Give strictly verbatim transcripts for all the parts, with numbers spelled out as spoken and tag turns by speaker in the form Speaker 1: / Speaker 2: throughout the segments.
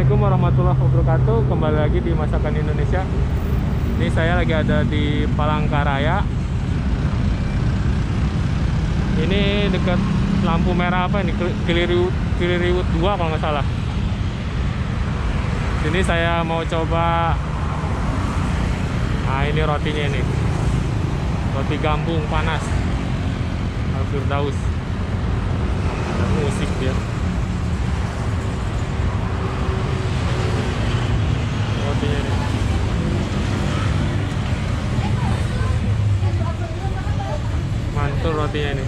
Speaker 1: Assalamualaikum warahmatullahi wabarakatuh. Kembali lagi di Masakan Indonesia. Ini saya lagi ada di Palangkaraya. Ini dekat lampu merah apa ini? Kiliriwut, Kiliriwut dua kalau nggak salah. Ini saya mau coba. Nah, ini rotinya ini. Roti gambung panas. Al-Firdaus. Ada musik dia. Rotinya ini. Mantul rotinya ini.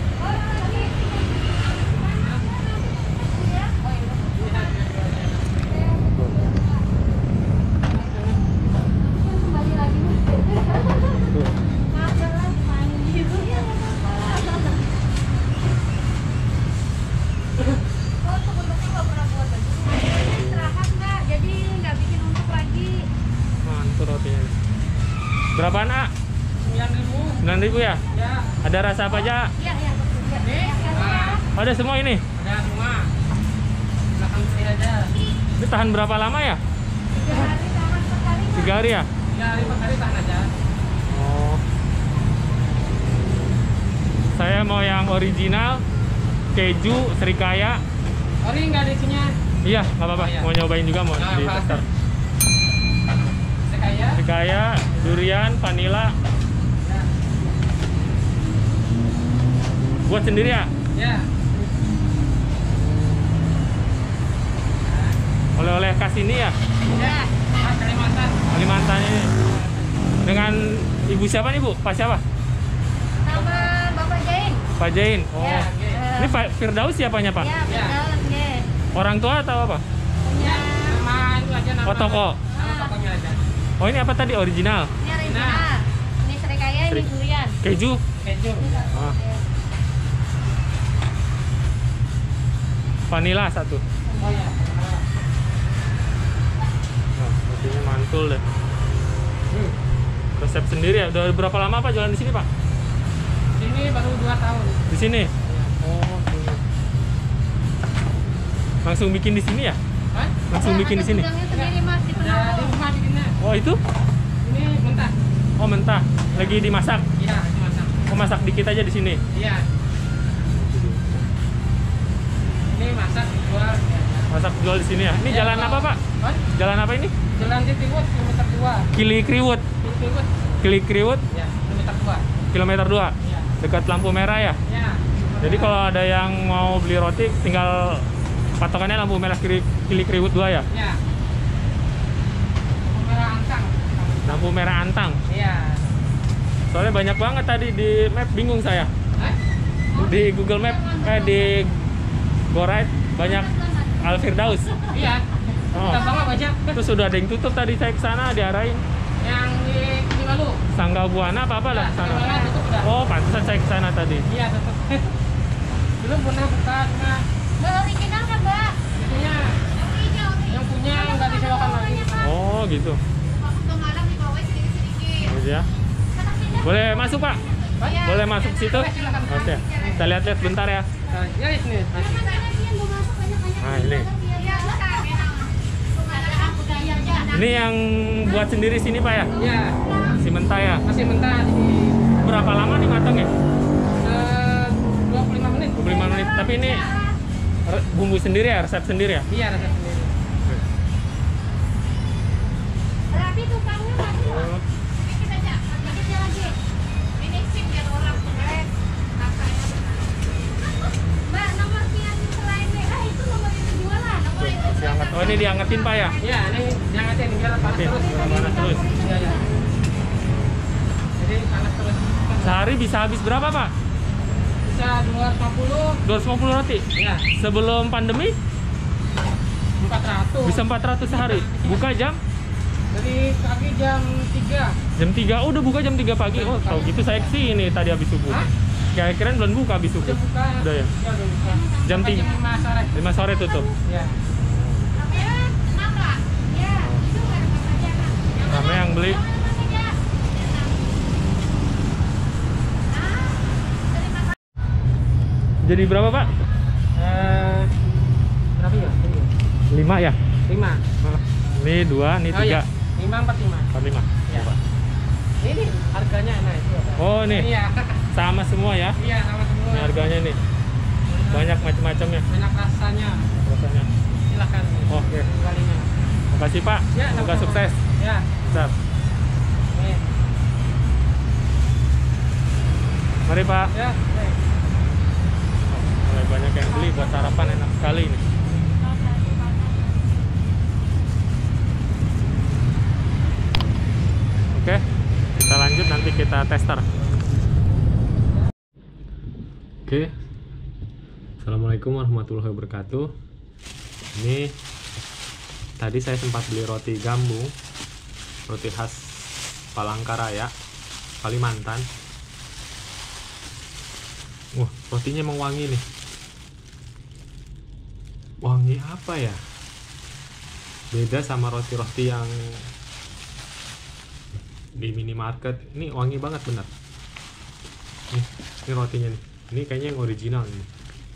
Speaker 1: Berapaan, A? sembilan ribu. sembilan ribu ya? Ya. Ada rasa apa aja? Iya, iya. Oh, ada semua ini?
Speaker 2: Ada semua. Belakang sini aja.
Speaker 1: Ini tahan berapa lama ya?
Speaker 2: Tiga hari tahan empat hari.
Speaker 1: Tiga hari ya?
Speaker 2: Tiga hari empat hari tahan aja.
Speaker 1: Oh. Saya mau yang original, keju, serikaya.
Speaker 2: Ori nggak ada isinya?
Speaker 1: Iya, nggak apa-apa.
Speaker 2: Oh, iya.
Speaker 1: Mau nyobain juga mau
Speaker 2: Nah,
Speaker 1: di tester.
Speaker 2: Serikaya.
Speaker 1: Serikaya, durian, vanila.
Speaker 2: Ya.
Speaker 1: Buat sendiri ya?
Speaker 2: Ya.
Speaker 1: Oleh-oleh khas ini ya?
Speaker 2: Ya. Khas Kalimantan.
Speaker 1: Kalimantan ini. Dengan ibu siapa nih, Bu? Pak siapa?
Speaker 3: Nama Bapak Jain.
Speaker 1: Pak Jain. Oh.
Speaker 2: Ya, oke.
Speaker 1: Ini Pak Firdaus siapanya, Pak?
Speaker 3: Ya, Firdaus, ya.
Speaker 1: Orang tua atau apa?
Speaker 2: Ya. Nama itu aja nama.
Speaker 1: Oh, toko.
Speaker 2: Nama tokonya aja.
Speaker 1: Oh, ini apa tadi? Original?
Speaker 3: Ini original. Ini serikaya, ini
Speaker 1: Serik-
Speaker 3: durian.
Speaker 1: Keju?
Speaker 2: Keju.
Speaker 1: Ah. Vanila satu.
Speaker 2: Oh ya.
Speaker 1: Nah, rotinya mantul deh.
Speaker 2: Hmm.
Speaker 1: Resep sendiri ya? Udah berapa lama Pak jualan di sini, Pak?
Speaker 2: Sini baru dua tahun.
Speaker 1: Di sini? Oh, sini. Langsung bikin di sini ya?
Speaker 2: Hah?
Speaker 1: Langsung
Speaker 3: Ada-
Speaker 1: bikin di
Speaker 3: ada
Speaker 1: sini?
Speaker 3: gudangnya sendiri, Mas, di
Speaker 2: Ya, di
Speaker 3: Penanggung.
Speaker 2: rumah bikinnya.
Speaker 1: Oh, itu?
Speaker 2: Ini mentah.
Speaker 1: Oh, mentah. Lagi dimasak.
Speaker 2: Iya, dimasak.
Speaker 1: Oh, masak dikit aja di sini.
Speaker 2: Iya. Ini masak jual.
Speaker 1: Masak jual di sini ya. Ini
Speaker 2: Ya,
Speaker 1: jalan
Speaker 2: kalau-
Speaker 1: apa, Pak?
Speaker 2: Hah?
Speaker 1: Jalan apa ini?
Speaker 2: Jalan Jatiwut kilometer dua.
Speaker 1: Kili Kriwut.
Speaker 2: Jatiwut.
Speaker 1: Kili Kriwut
Speaker 2: Ya, kilometer dua.
Speaker 1: kilometer dua.
Speaker 2: Ya.
Speaker 1: Dekat lampu merah ya.
Speaker 2: Ya.
Speaker 1: Jadi kalau ada yang mau beli roti tinggal patokannya lampu merah Kili, Kili Kriwut dua ya.
Speaker 2: Ya. Merah antang.
Speaker 1: Lampu merah Antang.
Speaker 2: Iya.
Speaker 1: Soalnya banyak banget tadi di map, bingung saya.
Speaker 2: Hah?
Speaker 1: Di Google Map, eh di GoRide banyak Al-Firdaus.
Speaker 2: Iya.
Speaker 1: Oh.
Speaker 2: Kita banget banyak.
Speaker 1: Terus sudah ada yang tutup tadi, saya ke sana diarahin.
Speaker 2: Yang di Kilimalu.
Speaker 1: Sangga Buana apa apa lah
Speaker 2: Ya,
Speaker 1: sana.
Speaker 2: Kilimalu tutup udah.
Speaker 1: Oh, pantesan saya ke sana tadi.
Speaker 2: Iya, tutup. Belum pernah buka cuma
Speaker 3: Mbak, original kan, Mbak?
Speaker 2: itunya yang punya nggak disewakan lagi.
Speaker 1: Oh, gitu.
Speaker 3: Waktu malam di bawah sedikit-sedikit.
Speaker 1: Gitu ya. Boleh masuk, Pak?
Speaker 2: Hah?
Speaker 1: Boleh masuk ke situ?
Speaker 2: Boleh, silakan.
Speaker 1: Oke. Kita lihat-lihat bentar ya.
Speaker 2: Nah, ya di sini.
Speaker 1: Nah, ini. Ini yang buat sendiri sini, Pak ya?
Speaker 2: Ya,
Speaker 1: Si mentah ya.
Speaker 2: masih mentah di
Speaker 1: Berapa lama nih matang ya?
Speaker 2: eh, dua puluh lima menit.
Speaker 1: dua puluh lima menit. Tapi ini re- bumbu sendiri ya, resep sendiri ya?
Speaker 2: Iya, rasa sendiri.
Speaker 3: Berarti tukangnya masih
Speaker 1: Oh.
Speaker 3: dikit aja, dikitnya lagi. Ini sip biar orang keren. Rasanya benar. Mbak, nomor yang selain merah itu nomor yang jualan. Nomor itu.
Speaker 1: Masih hangat. Oh, ini diangetin, Pak ya?
Speaker 2: Iya, ini yang ada di jalan panas
Speaker 1: Oke,
Speaker 2: terus.
Speaker 1: panas terus.
Speaker 2: Iya, iya. Jadi panas terus.
Speaker 1: Sehari bisa habis berapa, Pak?
Speaker 2: Bisa dua ratus lima puluh.
Speaker 1: dua ratus lima puluh roti?
Speaker 2: Ya,
Speaker 1: Sebelum pandemi
Speaker 2: empat ratus.
Speaker 1: bisa empat ratus sehari. Buka jam?
Speaker 2: Dari pagi jam tiga.
Speaker 1: Jam tiga. Oh, udah buka jam tiga pagi. Oh, tahu gitu saya kesini tadi habis subuh.
Speaker 2: Hah?
Speaker 1: Kira-kira belum buka habis subuh.
Speaker 2: Udah buka.
Speaker 1: Udah ya?
Speaker 2: Ya, udah buka.
Speaker 1: Jam
Speaker 2: Sampai
Speaker 1: tiga.
Speaker 2: Jam lima sore.
Speaker 1: lima sore tutup.
Speaker 2: Ya.
Speaker 3: Ya, kenapa? Ya, itu nggak ada apa-apa aja, Kak.
Speaker 1: Ramai yang beli. Jadi berapa, Pak?
Speaker 2: Eh, berapa ya?
Speaker 1: lima ya?
Speaker 2: lima.
Speaker 1: Oh, ini dua, ini
Speaker 2: Oh,
Speaker 1: tiga.
Speaker 2: iya. lima empat lima.
Speaker 1: empat lima.
Speaker 2: Ya. Ini harganya nah itu. Ada.
Speaker 1: Oh, nih.
Speaker 2: Iya.
Speaker 1: Sama semua ya.
Speaker 2: Iya, sama semua.
Speaker 1: Ini harganya nih. Banyak macam-macamnya
Speaker 2: Banyak rasanya.
Speaker 1: rasanya.
Speaker 2: Silakan.
Speaker 1: Oke.
Speaker 2: Kalinya.
Speaker 1: Makasih Pak.
Speaker 2: Ya,
Speaker 1: Semoga
Speaker 2: sama-sama.
Speaker 1: sukses.
Speaker 2: Ya.
Speaker 1: Siap.
Speaker 2: Nih.
Speaker 1: Mari Pak.
Speaker 2: Ya. Nih.
Speaker 1: Mulai banyak yang beli buat sarapan, enak sekali ini. Oke, kita lanjut, nanti kita tester. Oke, assalamualaikum warahmatullahi wabarakatuh. Ini tadi saya sempat beli roti gambung, roti khas Palangkaraya, Kalimantan. Wah, rotinya emang wangi nih. Wangi apa ya? Beda sama roti-roti yang di minimarket. Ini wangi banget bener. Nih, ini rotinya nih. Ini kayaknya yang original ini.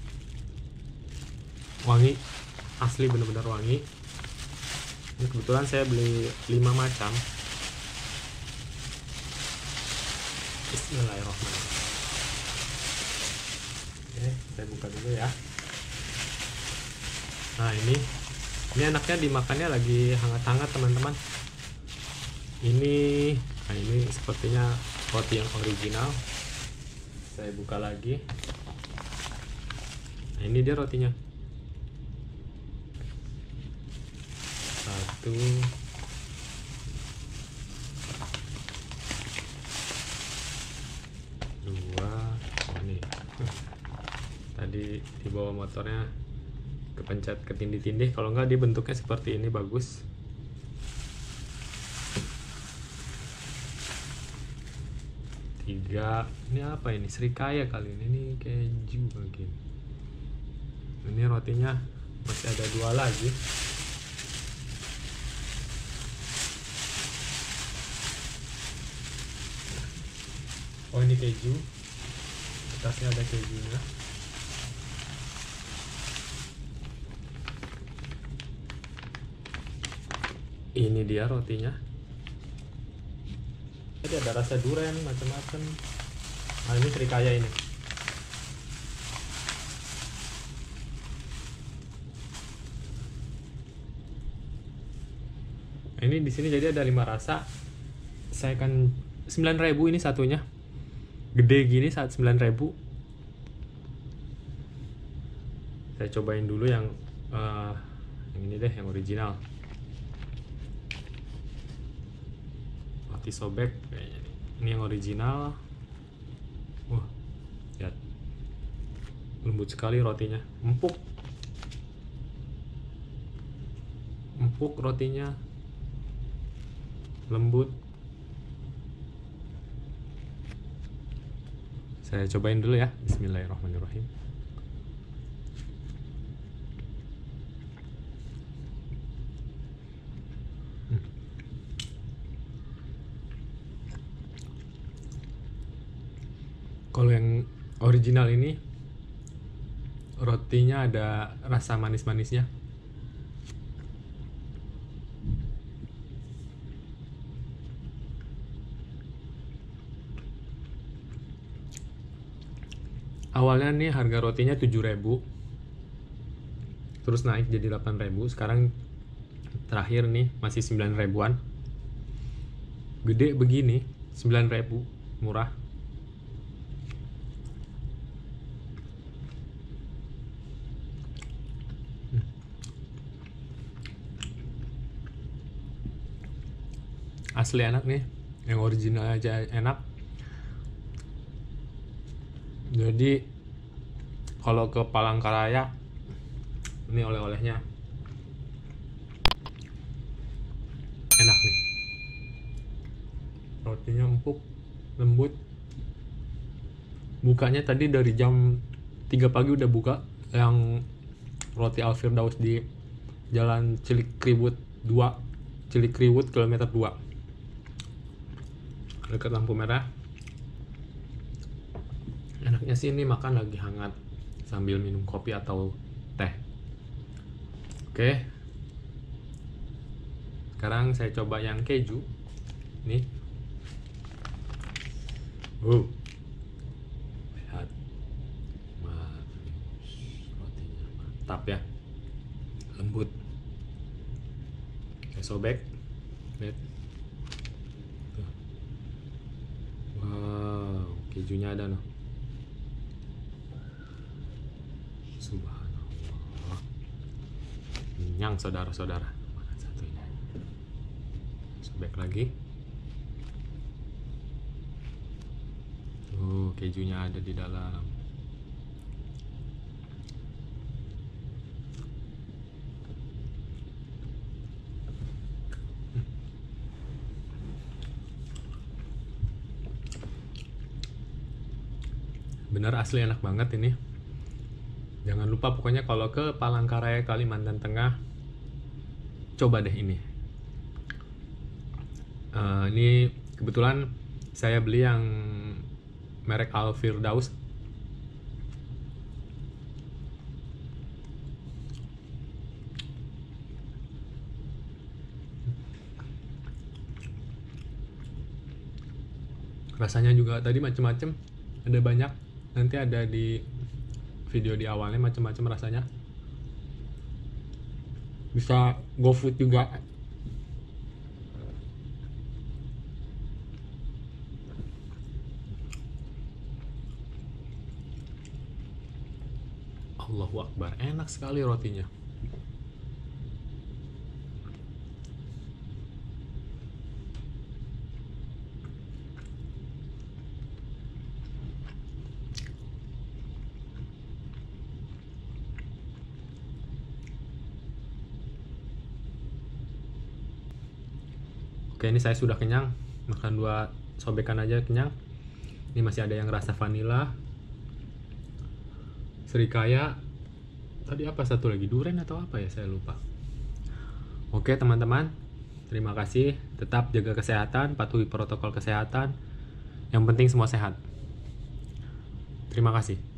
Speaker 1: Wangi, asli bener-bener wangi. Ini kebetulan saya beli lima macam. Bismillahirrahmanirrahim. Oke, saya buka dulu ya. Nah ini, ini enaknya dimakannya lagi hangat-hangat teman-teman. Ini, nah ini sepertinya roti yang original. Saya buka lagi. Nah ini dia rotinya. Satu, dua, oh nih. Tadi di bawah motornya kepencet ketindih-tindih, kalau enggak dia bentuknya seperti ini, bagus. Tiga, ini apa ini? Srikaya kali ini, ini keju mungkin. Ini rotinya masih ada dua lagi. Oh ini keju, atasnya ada kejunya. Ini dia rotinya. Jadi ada rasa durian macam-macam. Nah ini srikaya ini. Nah, ini di sini jadi ada lima rasa. Saya akan sembilan ribu ini satunya. Gede gini saat sembilan ribu. Saya cobain dulu yang uh, yang ini deh, yang original. Roti sobek kayaknya nih. Ini yang original. Wah, lihat, lembut sekali rotinya, empuk, empuk rotinya, lembut. Saya cobain dulu ya. Bismillahirrahmanirrahim. Kalau yang original ini rotinya ada rasa manis-manisnya. Awalnya nih harga rotinya tujuh ribu, terus naik jadi delapan ribu, sekarang terakhir nih masih sembilan ribuan. Gede begini sembilan ribu, murah. Asli enak nih, yang original aja enak. Jadi kalau ke Palangkaraya, ini oleh-olehnya enak nih. Rotinya empuk, lembut. Bukanya tadi dari jam tiga pagi udah buka, yang roti Al Firdaus di Jalan Cilikriwut dua, Cilikriwut kilometer dua. Dekat lampu merah. Enaknya sih ini makan lagi hangat sambil minum kopi atau teh. Oke, Sekarang saya coba yang keju. Nih. Uh. Lihat. Wah, rotinya mantap ya. Lembut. Saya sobek. Lihat. Tuh. Wow, kejunya ada noh. Subhanallah. Kenyang saudara-saudara. Makan satunya. Sobek lagi. Tuh, kejunya ada di dalam. Bener asli enak banget ini. Jangan lupa pokoknya kalau ke Palangkaraya, Kalimantan Tengah, coba deh ini. Uh, ini kebetulan saya beli yang merek Al Firdaus. Rasanya juga tadi macem-macem, ada banyak. Nanti ada di video di awalnya macam-macam rasanya. Bisa GoFood juga. Allahu Akbar, enak sekali rotinya. Oke, ini saya sudah kenyang. Makan dua sobekan aja kenyang. Ini masih ada yang rasa vanila, serikaya. Tadi apa satu lagi? Durian atau apa ya? Saya lupa. Oke teman-teman, terima kasih. Tetap jaga kesehatan, patuhi protokol kesehatan. Yang penting semua sehat. Terima kasih.